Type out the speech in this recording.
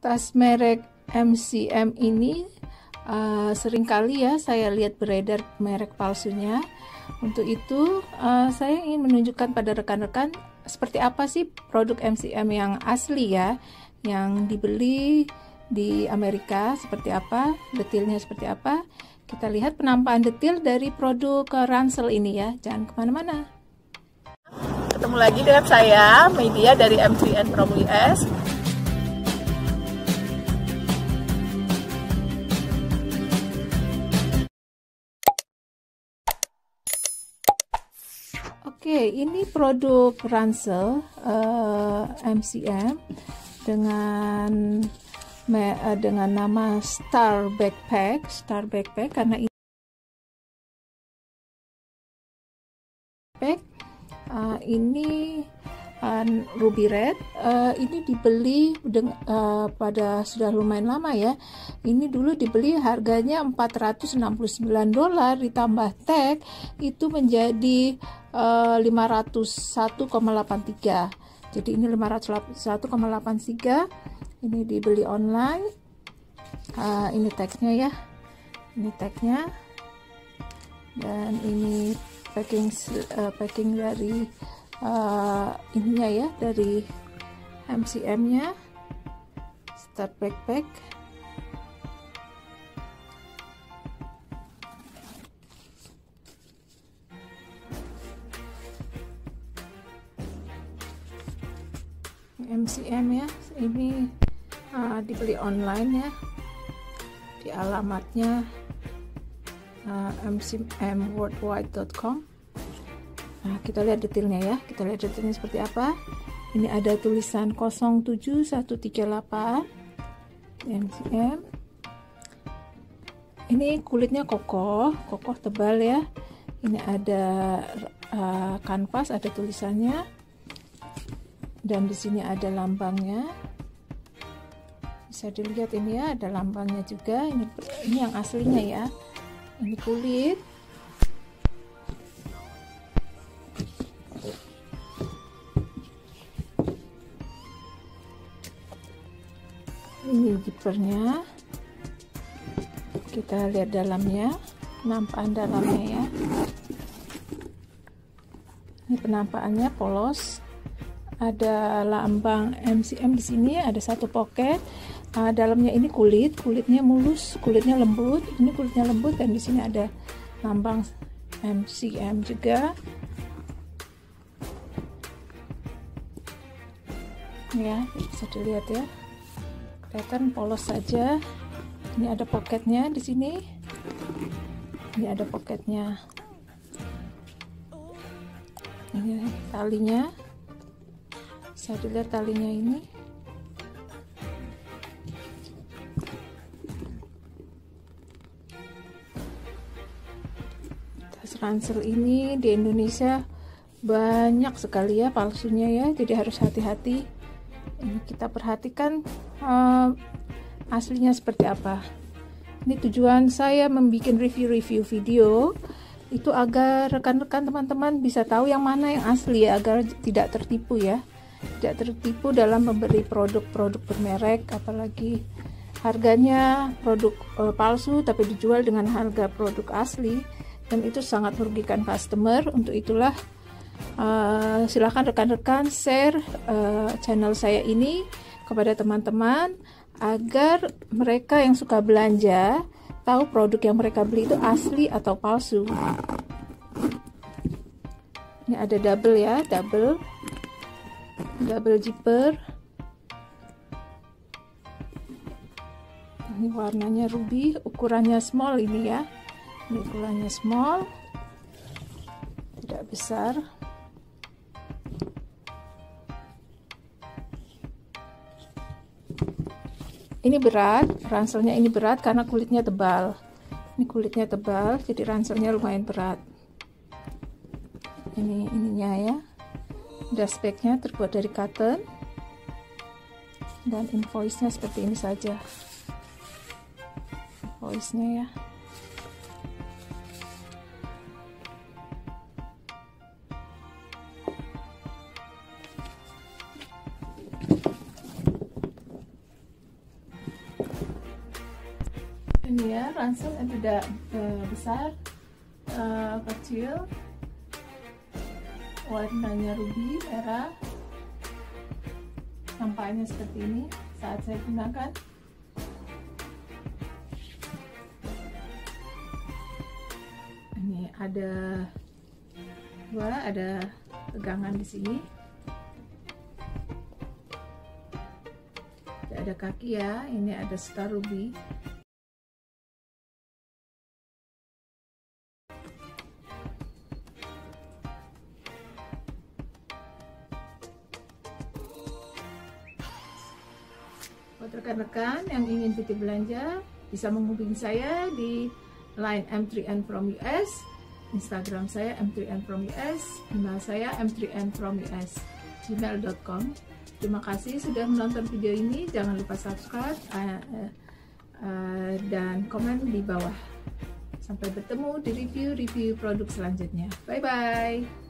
Tas merek MCM ini seringkali ya saya lihat beredar merek palsunya. Untuk itu saya ingin menunjukkan pada rekan-rekan seperti apa sih produk MCM yang asli ya, yang dibeli di Amerika, seperti apa, detailnya seperti apa. Kita lihat penampakan detail dari produk ransel ini ya, jangan kemana-mana. Ketemu lagi dengan saya, media dari MCM From US. Oke, ini produk ransel MCM dengan nama Star Backpack karena ini ini ruby red. Ini dibeli pada sudah lumayan lama ya. Ini dulu dibeli harganya $469, ditambah tag itu menjadi 501,83. Jadi ini 501,83. Ini dibeli online. Ini tagnya ya. Ini tagnya. Dan ini packing dari ininya ya, dari MCM-nya, Star Backpack. MCM ya, ini dibeli online ya, di alamatnya mcmworldwide.com. Nah, kita lihat detailnya ya, kita lihat detailnya seperti apa. Ini ada tulisan 07138 MCM. Ini kulitnya kokoh tebal ya. Ini ada kanvas, ada tulisannya, dan di sini ada lambangnya. Bisa dilihat ini ya, ada lambangnya juga. Ini yang aslinya ya. Ini kulit. Ini zippernya. Kita lihat dalamnya, penampakan dalamnya ya. Ini penampakannya polos. Ada lambang MCM di sini, ada satu pocket. Dalamnya ini kulitnya mulus, kulitnya lembut. Ini kulitnya lembut, dan di sini ada lambang MCM juga. Ya, bisa dilihat ya. Kelihatan polos saja. Ini ada pocketnya di sini. Ini ada pocketnya. Ini talinya. Bisa dilihat talinya ini. Tas ransel ini di Indonesia banyak sekali ya palsunya ya, jadi harus hati-hati. Ini kita perhatikan aslinya seperti apa. Ini tujuan saya membuat review video itu agar rekan-rekan teman-teman bisa tahu yang mana yang asli ya, agar tidak tertipu ya, tidak tertipu dalam membeli produk-produk bermerek, apalagi harganya produk palsu tapi dijual dengan harga produk asli, dan itu sangat merugikan customer. Untuk itulah silahkan rekan-rekan share channel saya ini kepada teman-teman agar mereka yang suka belanja tahu produk yang mereka beli itu asli atau palsu. Ini ada double ya, double zipper. Ini warnanya ruby, ukurannya small ini ya. Ini ukurannya small, tidak besar. Ini berat, ranselnya ini berat karena kulitnya tebal. Ini kulitnya tebal, jadi ranselnya lumayan berat. Ini ininya ya. Dustbagnya terbuat dari cotton, dan invoice-nya seperti ini saja. Invoice-nya ya. ini ya, ransel yang tidak besar, kecil, warnanya ruby merah, nampaknya seperti ini saat saya gunakan. Ini ada pegangan di sini. Ada kaki ya, ini ada star ruby. Buat rekan-rekan yang ingin titip belanja bisa menghubungi saya di line M3N from US, Instagram saya M3N from US, email saya m3nfromus@gmail.com. Terima kasih sudah menonton video ini. Jangan lupa subscribe dan komen di bawah. Sampai bertemu di review produk selanjutnya. Bye bye.